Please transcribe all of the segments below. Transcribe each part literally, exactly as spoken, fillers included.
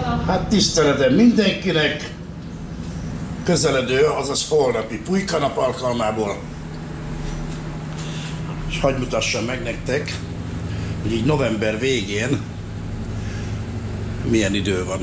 Hát tiszteletem mindenkinek, közeledő, azaz holnapi pulykanap alkalmából. És hadd mutassam meg nektek, hogy így november végén milyen idő van.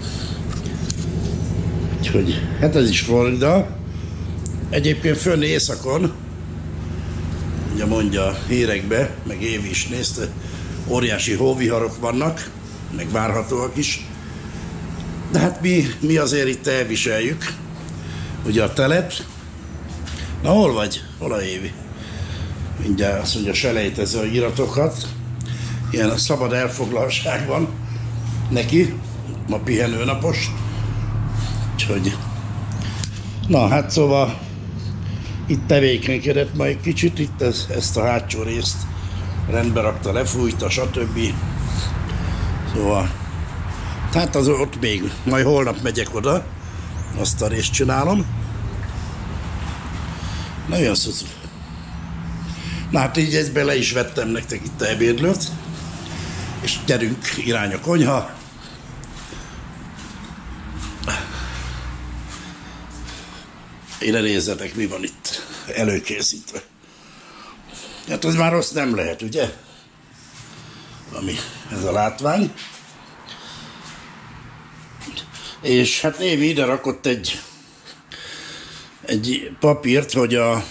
Úgyhogy, hát ez is Florida. Egyébként fönn északon, ugye mondja a hírekbe, meg Évi is nézte, óriási hóviharok vannak, meg várhatóak is. De hát mi, mi azért itt elviseljük, ugye a telet. Na hol vagy? Hol a Évi? Mindjárt azt mondja, selejtezze a iratokat. Ilyen szabad elfoglaltság van neki, ma pihenőnapos. Úgyhogy, na hát szóval itt tevékenykedett ma egy kicsit, itt ez, ezt a hátsó részt rendbe rakta, lefújta, stb. Szóval, hát az ott még, majd holnap megyek oda, azt a részt csinálom. Nagyon szuszú. Na hát így ezt bele is vettem nektek itt a ebédlőt, és gyerünk irány a konyha. Ide nézzetek, mi van itt előkészítve. Hát az már rossz nem lehet, ugye? Ami ez a látvány. És hát Évi ide rakott egy, egy papírt, hogy a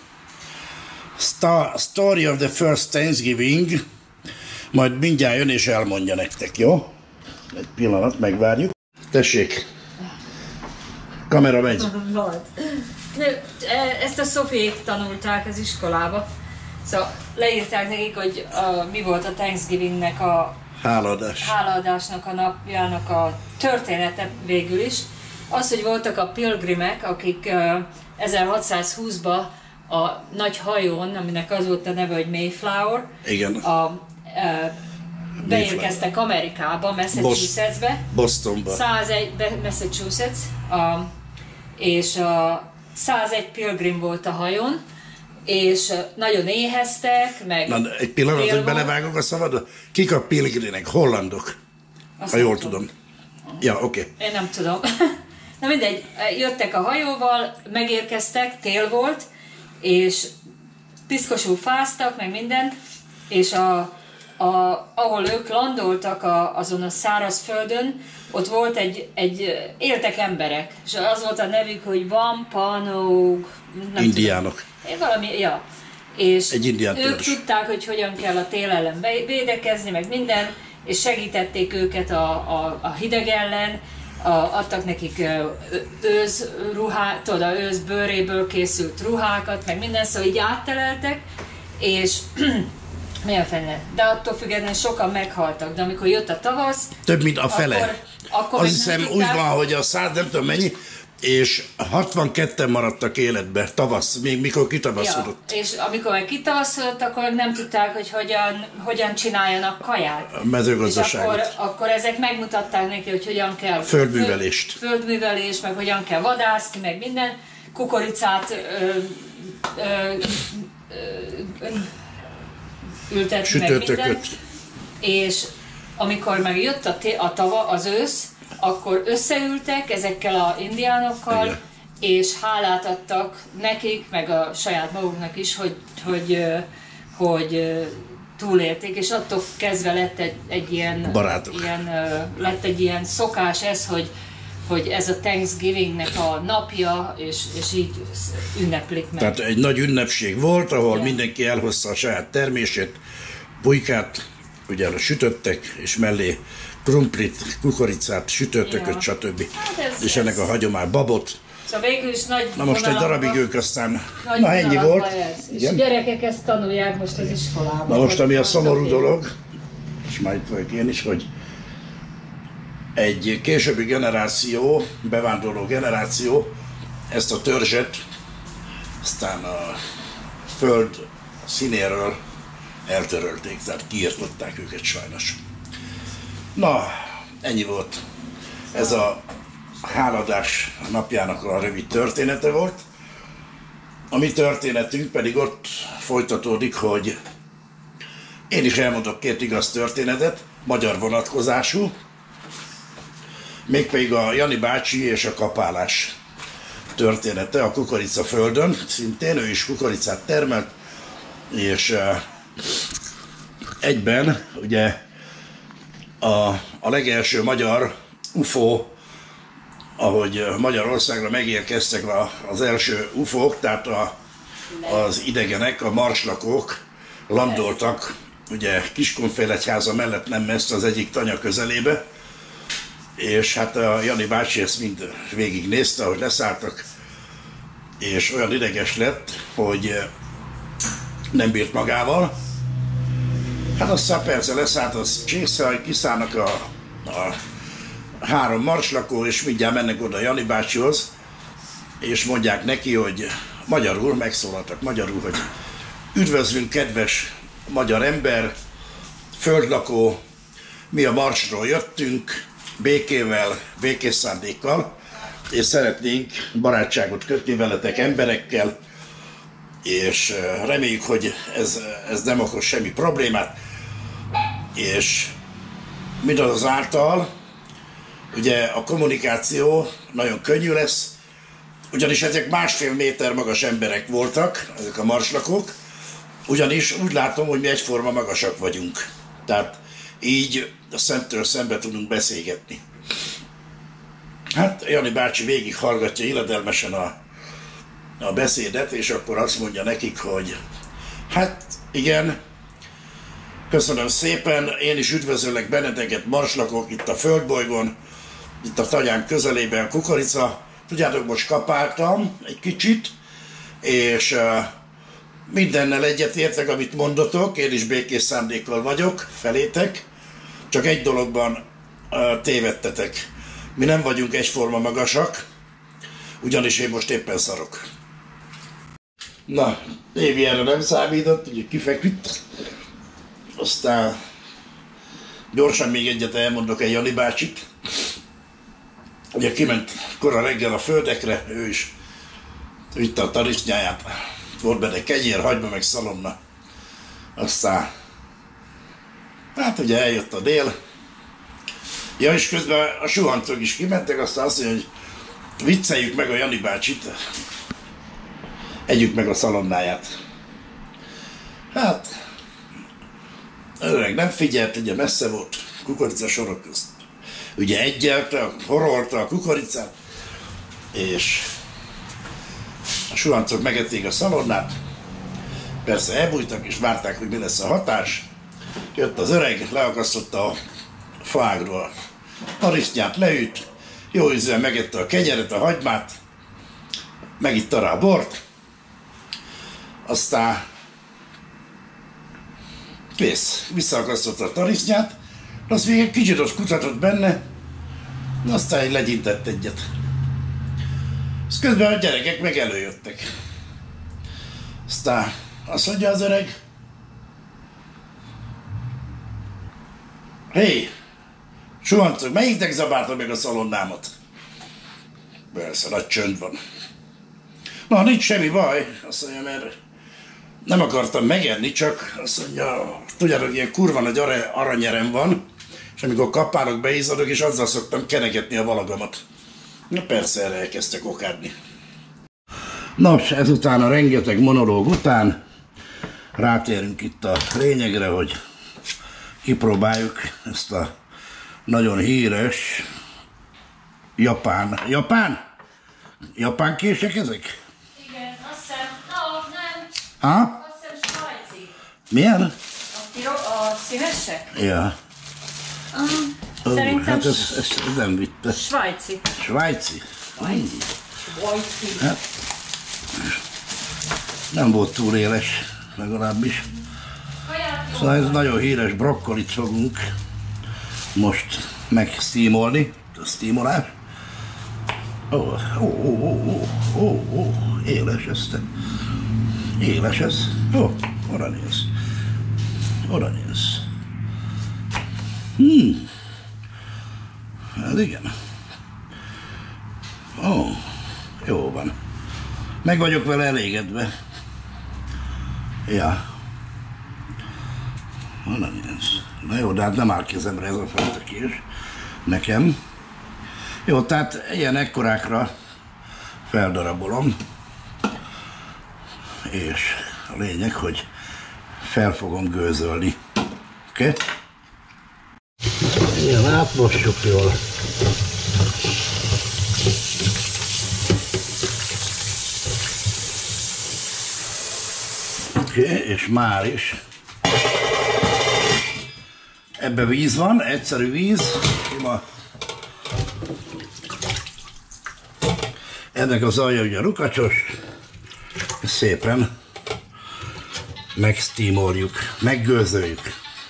Story of the First Thanksgiving majd mindjárt jön és elmondja nektek, jó? Egy pillanat, megvárjuk. Tessék! Kamera megy. Ezt a Szofiék tanulták az iskolába. Szóval leírták nekik, hogy a, mi volt a Thanksgivingnek a Hálaadás. hálaadásnak a napjának a története végül is. Az, hogy voltak a pilgrimek, akik uh, ezerhatszázhúszban a nagy hajón, aminek az volt a neve, hogy Mayflower, igen. A, uh, beérkeztek Amerikába, Massachusettsbe. Bostonba. százegy, Massachusetts, a, és a százegy pilgrim volt a hajón, és nagyon éheztek, meg... Na, egy pillanat, hogy belevágok a szabadba. Kik a pilgrimek? Hollandok. Azt ha jól tudom. tudom. Ja, oké. Okay. Én nem tudom. Na mindegy, jöttek a hajóval, megérkeztek, tél volt, és piszkosul fáztak, meg minden, és a, a, ahol ők landoltak a, azon a száraz földön, ott volt egy, egy, éltek emberek, és az volt a nevük, hogy Wampanoag... Indiánok. Valami, ja. És egy indián ők törzs. tudták, hogy hogyan kell a tél ellen védekezni, meg minden, és segítették őket a, a, a hideg ellen, a, adtak nekik őz ruhát, tudod, őz bőréből készült ruhákat, meg minden, szóval így átteleltek, és mi a fene? De attól függetlenül sokan meghaltak, de amikor jött a tavasz... Több mint a fele. Akkor, akkor azt hiszem úgy van, hogy a száz nem tudom mennyi, és hatvanketten maradtak életbe tavasz, még mikor kitavaszodott. Ja, és amikor meg kitavaszodott, akkor meg nem tudták, hogy hogyan, hogyan csináljanak kaját. A mezőgazdaságot. És akkor, akkor ezek megmutatták neki, hogy hogyan kell... Földművelést. Föld, földművelést, meg hogyan kell vadászni, meg minden. Kukoricát ö, ö, ö, ültetni, meg minden. És amikor meg jött a, a tava, az ősz, akkor összeültek ezekkel a indiánokkal, igen. És hálát adtak nekik, meg a saját maguknak is, hogy, hogy, hogy túlélték, és attól kezdve lett egy, egy ilyen, ilyen, lett egy ilyen szokás ez, hogy, hogy ez a Thanksgivingnek a napja, és, és így ünneplik meg. Tehát egy nagy ünnepség volt, ahol igen. Mindenki elhozta a saját termését, pulykát, ugye sütöttek, és mellé krumplit, kukoricát, sütőtököt, ja. Stb. Hát ez, és ennek ez... a hagyomány, babot. Szóval végül is nagy na most egy darabig ők aztán, nagy na ennyi volt. És a gyerekek ezt tanulják most az iskolában. Na most ami a szomorú dolog, és majd vagyok én is, hogy egy későbbi generáció, bevándorló generáció ezt a törzset aztán a föld színéről eltörölték, tehát kiirtották őket sajnos. Na, ennyi volt. Ez a háladás napjának a rövid története volt. A mi történetünk pedig ott folytatódik, hogy én is elmondok két igaz történetet, magyar vonatkozású. Mégpedig a Jani bácsi és a kapálás története a kukoricaföldön. Szintén ő is kukoricát termelt, és uh, egyben ugye a, a legelső magyar ufó, ahogy Magyarországra megérkeztek az első ufók, tehát a, az idegenek, a marslakók landoltak, ugye Kiskunfélegyháza mellett, nem messze, az egyik tanya közelébe, és hát a Jani bácsi ezt mind végignézte, ahogy leszálltak, és olyan ideges lett, hogy nem bírt magával. Hát aztán persze leszállt az csésze, kiszállnak a, a három marslakó, és mindjárt mennek oda Jani bácsihoz, és mondják neki, hogy magyarul, megszólaltak magyarul, hogy üdvözlünk, kedves magyar ember, földlakó, mi a Marsról jöttünk, békével, békés szándékkal, és szeretnénk barátságot kötni veletek emberekkel, és reméljük, hogy ez, ez nem okoz semmi problémát, és mindazáltal ugye a kommunikáció nagyon könnyű lesz, ugyanis ezek másfél méter magas emberek voltak, ezek a marslakók, ugyanis úgy látom, hogy mi egyforma magasak vagyunk. Tehát így a szemtől szembe tudunk beszélgetni. Hát Jani bácsi végig hallgatja illedelmesen a, a beszédet, és akkor azt mondja nekik, hogy hát igen, köszönöm szépen, én is üdvözöllek benneteket, marslakók itt a földbolygón, itt a tanyám közelében a kukorica. Tudjátok, most kapáltam egy kicsit, és uh, mindennel egyetértek, amit mondotok, én is békés szándékkal vagyok felétek, csak egy dologban uh, tévedtetek. Mi nem vagyunk egyforma magasak, ugyanis én most éppen szarok. Na, Évi erre nem számított, ugye kifeküdt. Aztán gyorsan még egyet elmondok egy Jani bácsit. Ugye kiment kora reggel a földekre, ő is vitte a tarisznyáját, volt benne kenyér, hagyma meg szalonna. Aztán, hát ugye eljött a dél. Ja, és közben a suhantók is kimentek, aztán azt mondja, hogy vicceljük meg a Jani bácsit, együk meg a szalonnáját. Hát, öreg nem figyelt, ugye messze volt, kukorica sorok közt. Ugye egyelte, horolta a kukoricát, és a suhancok megették a szalonnát, persze elbújtak és várták, hogy mi lesz a hatás. Jött az öreg, leakasztotta a faágról a tarisznyát, leült, jó ízűen megette a kenyeret, a hagymát, megitta rá a bort, aztán kész, visszaakasztotta a tarisznyát, azt még egy kicsit ott kutatott benne, aztán egy legyintett egyet. Ezt közben a gyerekek meg előjöttek. Aztán azt mondja az öreg, hé, suhancok, melyiknek zabálta meg a szalonnámat? Persze, nagy csönd van. Na, nincs semmi baj, azt mondja, mert nem akartam megenni, csak azt mondja, tudjátok, ilyen kurva nagy aranyerem van, és amikor kapálok, beízadok, és azzal szoktam kenegetni a valagamat. Na persze, erre elkezdtek okádni. Nos, ezután a rengeteg monológ után rátérünk itt a lényegre, hogy kipróbáljuk ezt a nagyon híres japán... Japán? Japán kések ezek? Igen, azt hiszem, no, nem. Ha? Azt hiszem svájci. Milyen? A, tiro, a színesek? Ja. Uh, Szerintem hát ez, ez nem vitte. Svájci. Svájci? Svájci. Svájci. Hát, nem volt túl éles, legalábbis. Szóval ez nagyon híres brokkolit fogunk most megsztímolni. A sztímolás. Ó, ó, ó, ó, ó, ó, éles ez te. Éles ez. Ó, oda néz. Oda néz. Hmm. Hát igen. Ó, jó van. Meg vagyok vele elégedve. Ja. Oda néz. Na jó, de hát nem áll kezemre ez a fajta kés. Nekem. Jó, tehát ilyen ekkorákra feldarabolom, és a lényeg, hogy fel fogom gőzölni. Oké? Okay? Ilyen átmossuk jól. Oké, okay, és már is. Ebbe víz van, egyszerű víz. Ima. Ennek az alja ugye rukacsos. Szépen megsztímoljuk, meggőzöljük.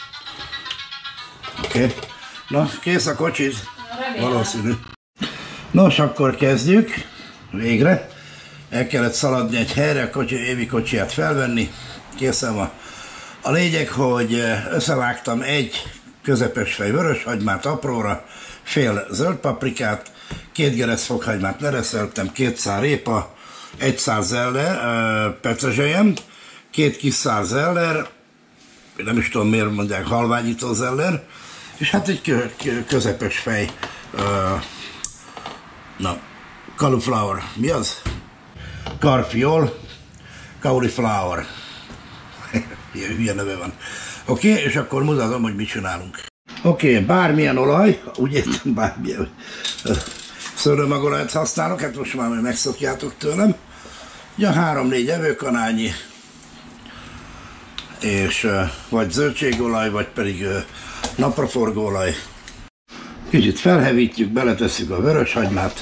Oké. Okay. Na, kész a kocsid? Valószínű. Nos, akkor kezdjük. Végre. El kellett szaladni egy helyre, a kocsi, Évi kocsiját felvenni. Készen van. A lényeg, hogy összevágtam egy közepes fej vöröshagymát apróra, fél zöld paprikát, két gerec fokhagymát lereszeltem, két szál répa, egy szál zeller, petrezselyem, két kis szál zeller, nem is tudom miért mondják, halványító zeller, és hát egy közepes fej, na, cauliflower, mi az? Karfiol, cauliflower. Ilyen hülye neve van. Oké, okay, és akkor mutatom, hogy mit csinálunk. Oké, okay, bármilyen olaj, úgy értem, bármilyen szőlőmagolajat használok, hát most már megszokjátok tőlem. Ugye három-négy evőkanálnyi, és vagy zöldségolaj, vagy pedig napraforgóolaj. Kicsit felhevítjük, beletesszük a vöröshagymát,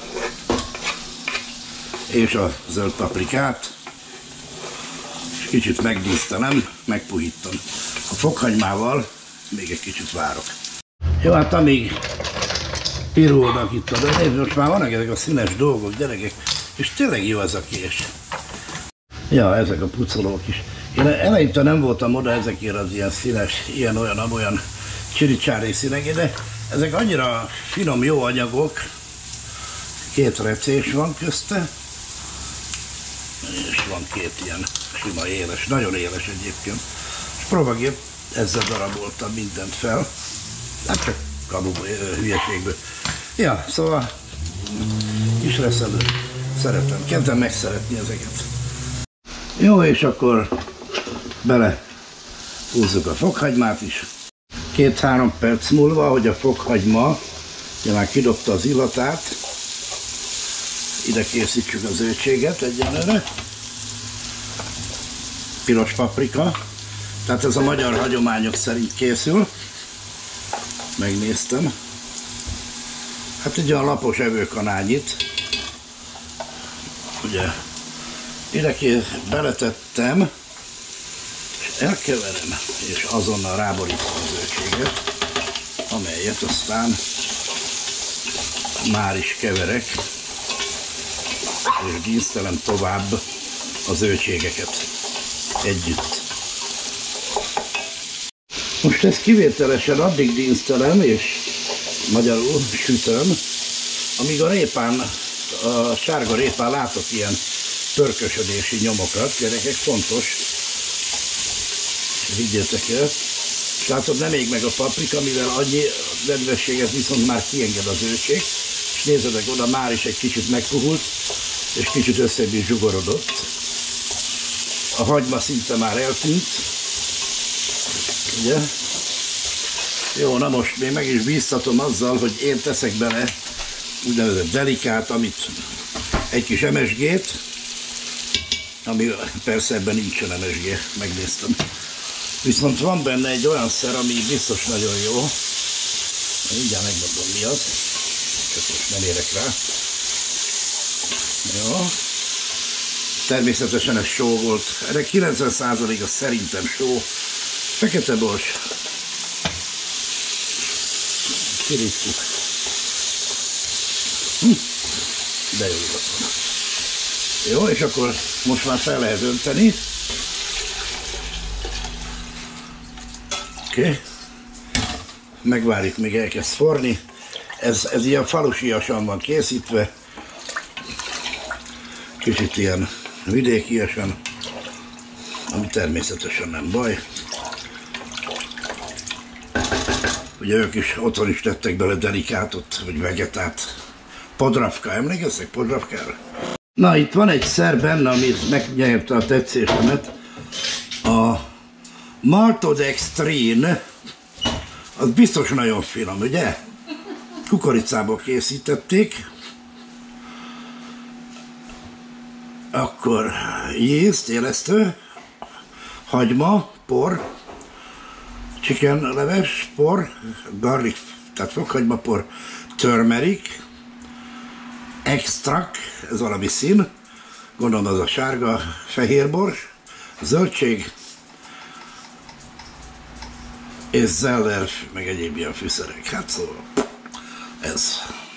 és a zöld paprikát, és kicsit megdísztelem, megpuhítom. A fokhagymával még egy kicsit várok. Jó, hát amíg pirulnak itt a dönév, most már vannak ezek a színes dolgok, gyerekek, és tényleg jó ez a kés. Ja, ezek a pucolók is. Én eleinte nem voltam oda ezekért az ilyen színes, ilyen-olyan, amolyan csiricsári színek, de ezek annyira finom, jó anyagok. Két recés van közte, és van két ilyen sima éles, nagyon éles egyébként. És próbáljuk, ezzel daraboltam mindent fel. Hát csak kamuból, hülyeségből. Ja, szóval kis reszelő. Szeretem, kezdem megszeretni ezeket. Jó, és akkor bele húzzuk a fokhagymát is. Két-három perc múlva, hogy a fokhagyma ugye már kidobta az illatát, ide készítsük a zöldséget egyenlőre. Piros paprika, tehát ez a magyar hagyományok szerint készül. Megnéztem. Hát egy olyan lapos evőkanálnyit. Ugye ide beletettem, és elkeverem, és azonnal ráborítom a zöldséget, amelyet aztán már is keverek, és dísztelem tovább a zöldségeket együtt. Most ezt kivételesen addig dísztelem, és magyarul sütöm, amíg a répán, a sárga répán látok ilyen pörkösödési nyomokat, gyerekek, fontos, vigyétek el. Látod, nem ég meg a paprika, mivel annyi nedvességet viszont már kienged a zöldség, és nézzétek oda, már is egy kicsit megpuhult, és kicsit összebb is zsugorodott. A hagyma szinte már eltűnt, ugye? Jó, na most még meg is bíztatom azzal, hogy én teszek bele úgynevezett delikát, amit egy kis em es gét, ami persze ebben nincsen em es gé, megnéztem. Viszont van benne egy olyan szer, ami biztos nagyon jó. Mindjárt megmondom mi az, csak most nem érek rá. Jó. Természetesen ez só volt. Erre kilencven százalék az szerintem só. Fekete bors. Kirítjuk. Hm. De jó volt. Jó, és akkor most már fel lehet önteni. Oké. Okay. Megvárjuk, még elkezd forni. Ez, ez ilyen falusiasan van készítve. Kicsit ilyen vidékiesen, ami természetesen nem baj. Ugye ők is otthon is tettek bele delikátot, vagy vegetát. Podravka, emlékeztek Podravkára? Na, itt van egy szer benne, ami megnyerte a tetszésemet. A maltodextrin, az biztos nagyon finom, ugye? Kukoricából készítették. Akkor yeast, élesztő, hagyma, por, chicken leves, por, garlic, tehát fokhagymapor, turmeric, extract, ez valami szín, gondolom az a sárga fehérbors, zöldség, és zeller, meg egyéb ilyen fűszerek. Hát szóval ez.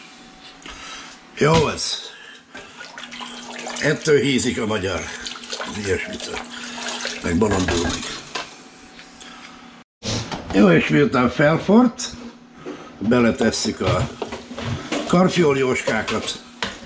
Jó ez. Ettől hízik a magyar. Ez ilyesmitől. Meg bolondul meg. Jó, és miután felfort, beletesszük a karfioljóskákat,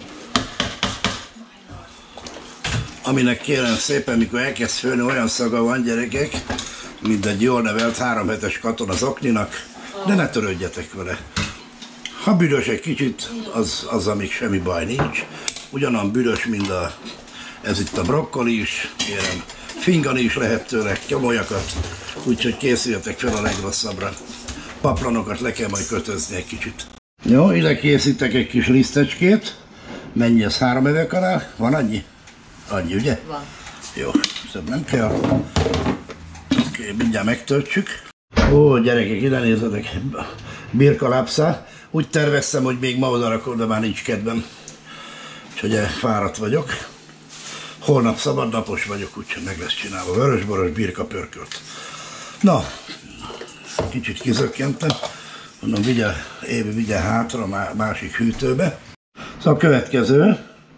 aminek kérem szépen, mikor elkezd főni, olyan szaga van, gyerekek, mint egy jól nevelt három hetes katona zokninak, de ne törődjetek vele. Ha büdös egy kicsit, az, az amíg semmi baj nincs. Ugyanan büdös, mint a, ez itt a brokkoli is, kérem, fingani is lehet tőle, tyomolyakat, úgyhogy készüljetek fel a legrosszabbra. Papronokat le kell majd kötözni egy kicsit. Jó, ide készítek egy kis lisztecskét. Mennyi ez? Három evőkanál? Van annyi? Annyi, ugye? Van. Jó, szebb nem kell. Oké, mindjárt megtöltsük. Ó, gyerekek, ide nézzetek. Birkalápszá. Úgy terveztem, hogy még ma oda rakom, de már nincs kedvem. Úgyhogy fáradt vagyok. Holnap szabadnapos vagyok, úgyhogy meg lesz csinálva. Vörösboros birka pörkölt. Na, kicsit kizökkentem. Mondom, vigye, Évi vigye hátra a másik hűtőbe. Szóval a következő.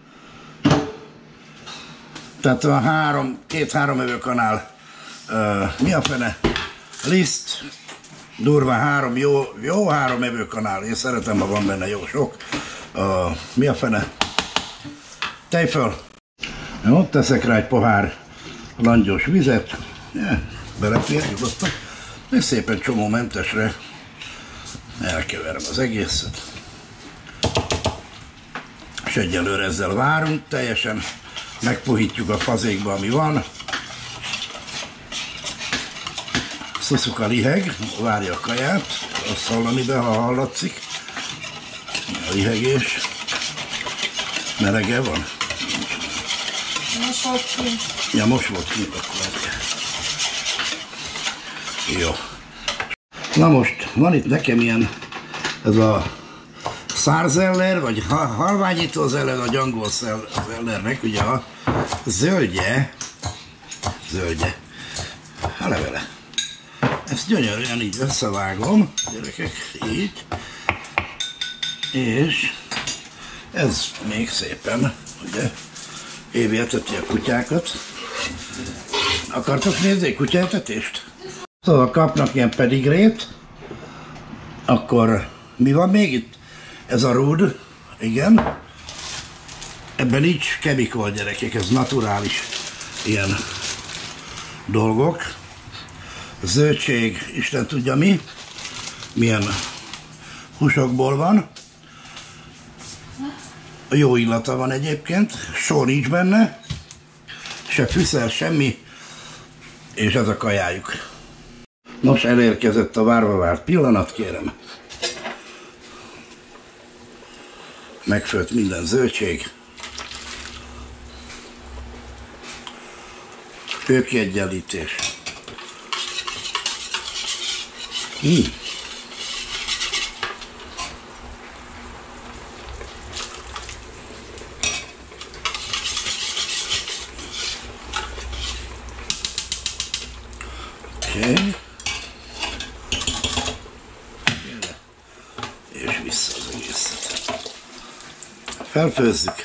Tehát a három, két-három evőkanál, uh, mi a fene? Liszt, durván három, jó, jó három evőkanál. Én szeretem, ha van benne jó sok. Uh, mi a fene? Tejföl. Jó, teszek rá egy pohár langyos vizet. Ja, belefér nyugodtan. És szépen csomómentesre elkeverem az egészet. És egyelőre ezzel várunk, teljesen megpuhítjuk a fazékba, ami van. Szuszuka liheg, várja a kaját, azt hallani be, ha hallatszik. A lihegés. Melege van? Most volt kint. Ja, most volt kint, akkor. Jó. Na most, van itt nekem ilyen, ez a szárzeller, vagy halványító zeller, a gyangol zellernek, ugye a zöldje, zöldje, a levele. Ezt gyönyörűen így összevágom, gyerekek, így, és ez még szépen, ugye, Évi eteti a kutyákat. Akartok nézni egy kutyaetetést? Szóval kapnak ilyen pedigrét, akkor mi van még itt? Ez a rúd, igen. Ebben nincs chemical, gyerekek, ez naturális ilyen dolgok. Zöldség, Isten tudja mi, milyen húsokból van. Jó illata van egyébként, só nincs benne, se fűszer, semmi, és ez a kajájuk. Nos, elérkezett a várva várt pillanat, kérem. Megfőtt minden zöldség. Hőkiegyenlítés. Mm. Okay. És vissza az egészet. Felfőzzük.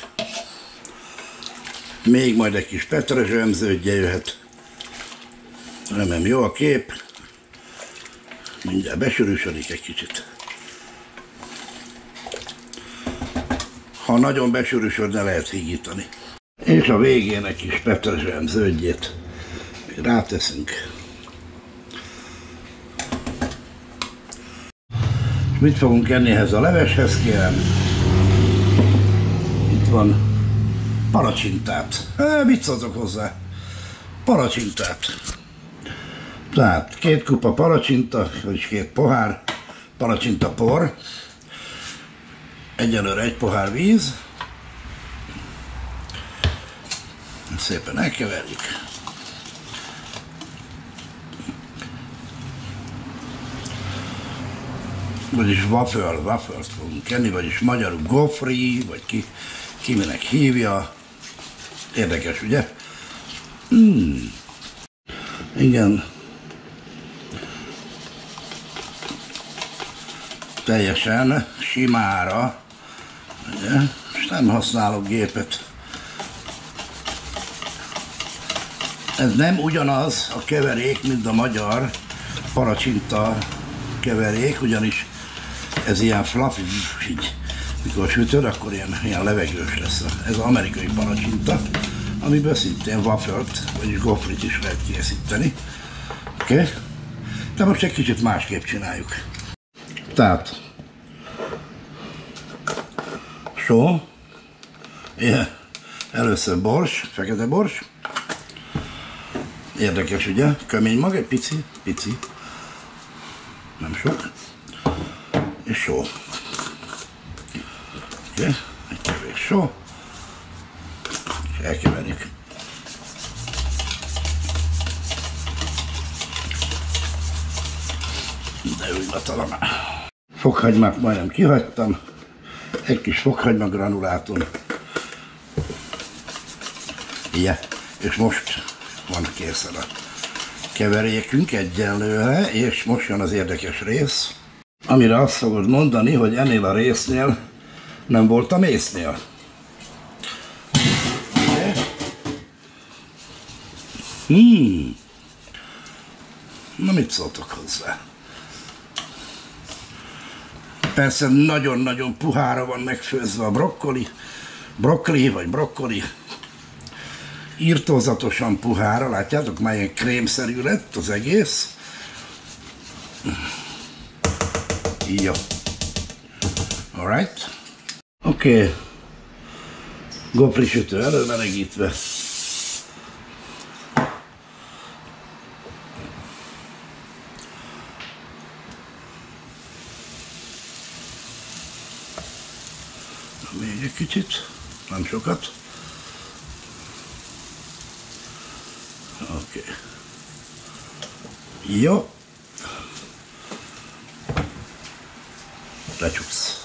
Még majd egy kis petrezselyemződje jöhet. Remélem jó a kép. Mindjárt besűrűsödik egy kicsit. Ha nagyon besűrűsödne, lehet hígítani. És a végén egy kis petrezselyemződjét ráteszünk. Mit fogunk enni ehhez a leveshez, kérem? Itt van palacsintát. E, mit szóltok hozzá? Palacsintát. Tehát két kupa palacsinta, vagyis két pohár palacsinta por. Egyelőre egy pohár víz. Szépen elkeverjük. Vagyis waffle, waffle-t fogunk enni, vagyis magyarul gofri, vagy ki, ki minek hívja. Érdekes, ugye? Mm. Igen. Teljesen simára, ugye? És nem használok gépet. Ez nem ugyanaz a keverék, mint a magyar palacsinta keverék, ugyanis ez ilyen fluffy, így, mikor sütöd, akkor ilyen, ilyen levegős lesz. Ez az amerikai palacsinta, amiből szintén waffle-t, vagyis gofrit is lehet készíteni. Oké? Okay? De most egy kicsit másképp csináljuk. Tehát só, yeah. Először bors, fekete bors. Érdekes, ugye? Kömény mag, egy pici, pici, nem sok, és só. Oké, okay. Egy kevés só, és elkeverjük. De úgy talán. Fokhagymát majdnem kihagytam, egy kis fokhagyma granulátum. Yeah. És most van készen a keverékünk egyenlőre, és most jön az érdekes rész, amire azt fogod mondani, hogy ennél a résznél nem volt a mésznél. Okay. Hmm. Na, mit szóltok hozzá? Persze nagyon-nagyon puhára van megfőzve a brokkoli, brokkoli vagy brokkoli. Irtózatosan puhára, látjátok, már ilyen krémszerű lett az egész. Jó. Alright. Oké. Okay. Gofri sütő előmelegítve. Még egy kicsit, nem sokat. Oké. Okay. Jó. Lecsuksz.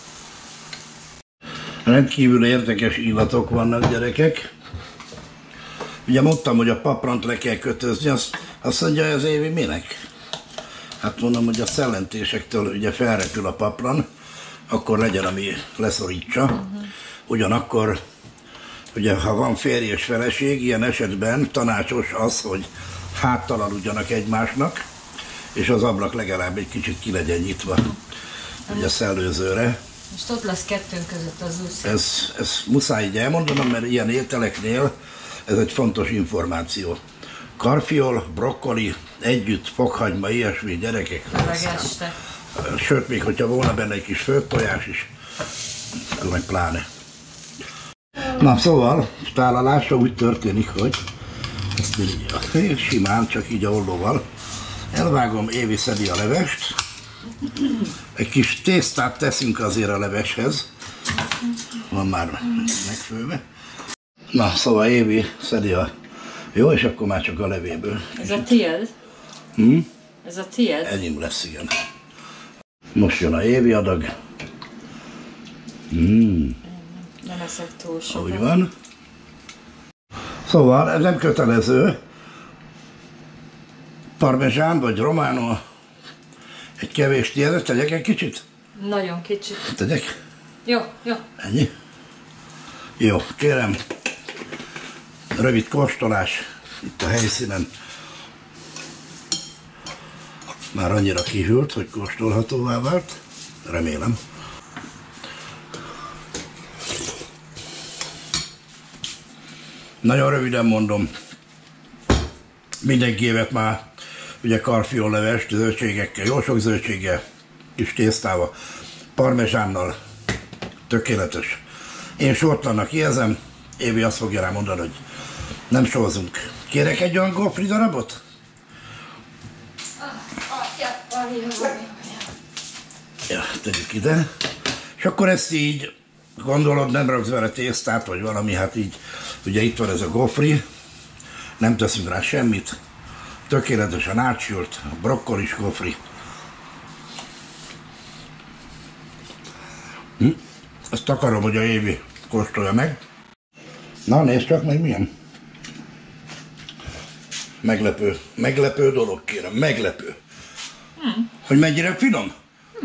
Rendkívül érdekes illatok vannak, gyerekek. Ugye mondtam, hogy a paprant le kell kötözni, azt, azt mondja az Évi, minek? Hát mondom, hogy a szellentésektől ugye felrepül a papran, akkor legyen, ami leszorítsa. Uh-huh. Ugyanakkor, ugye, ha van férj és feleség, ilyen esetben tanácsos az, hogy háttal aludjanak egymásnak, és az ablak legalább egy kicsit ki legyen nyitva, ugye a szellőzőre. Most ott lesz kettőnk között az úsz. Ez, ez muszáj így elmondanom, mert ilyen ételeknél ez egy fontos információ. Karfiol, brokkoli, együtt, fokhagyma, ilyesmi, gyerekek. Este. Sőt, még hogyha volna benne egy kis főtojás is, akkor meg pláne. Na, szóval, tálalása úgy történik, hogy ezt így simán, csak így a ollóval elvágom, Évi szedi a levest. Egy kis tésztát teszünk azért a leveshez. Van már megfőve. Na, szóval Évi szedi a... Jó, és akkor már csak a levéből. Ez a tiéd? Hm? Ez a tiéd? Enyém lesz, igen. Most jön a Évi adag. Mm. Nem eszek túl sokat. Úgy van. Szóval ez nem kötelező. Parmezsán vagy romano. Egy kevés tiédet, tegyek egy kicsit? Nagyon kicsit. Tegyek? Jó, jó. Ennyi? Jó, kérem. Rövid kóstolás itt a helyszínen. Már annyira kihűlt, hogy kóstolhatóvá vált. Remélem. Nagyon röviden mondom. Mindenki évet már ugye karfiol levest, zöldségekkel, jó sok zöldséggel. kis tésztával, parmezsánnal. Tökéletes. Én sortlannak érzem, Évi azt fogja rá mondani, hogy nem sózunk. Kérek egy olyan gofri darabot? Ja, tegyük ide. És akkor ezt így, gondolod, nem raksz vele tésztát, vagy valami, hát így, ugye itt van ez a gofri, nem teszünk rá semmit, tökéletesen átsült, a brokkolis gofri. Hm? Ezt akarom, hogy a Évi kóstolja meg. Na, nézd csak meg milyen. Meglepő, meglepő dolog, kérem, meglepő. Hm. Hogy mennyire finom? Hm.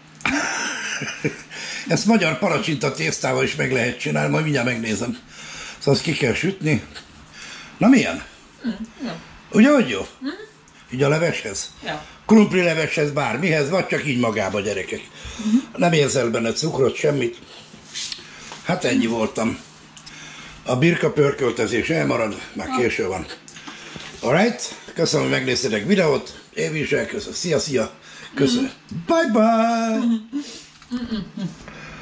Ezt magyar palacsinta tésztával is meg lehet csinálni, majd mindjárt megnézem. Szóval azt ki kell sütni. Na milyen? Hm. Ja. Ugye, hogy jó? Hm. Így a leveshez? Ja. Krumpli leveshez, bármihez, vagy csak így magába, gyerekek. Uh-huh. Nem érzel benne cukrot, semmit. Hát ennyi voltam. A birka pörköltezés elmarad, már késő van. Alright, köszönöm, hogy megnéztétek videót. Évi is elköszön. Szia, szia. Köszönöm. Bye, bye.